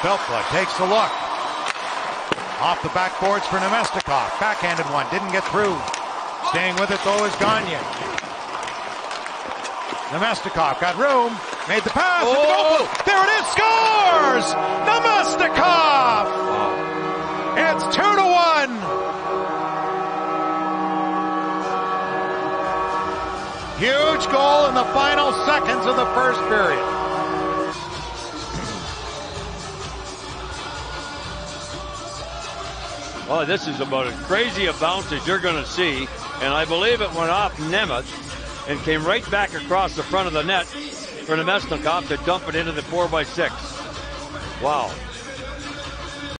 Filppula takes a look. Off the backboards for Namestnikov. Backhanded one, didn't get through. Staying with it though is Gagne. Namestnikov got room, made the pass. Oh! There it is, scores! Namestnikov! It's 2-1. Huge goal in the final seconds of the first period. Oh, this is about as crazy a bounce as you're going to see. And I believe it went off Nemeth and came right back across the front of the net for Namestnikov to dump it into the 4x6. Wow.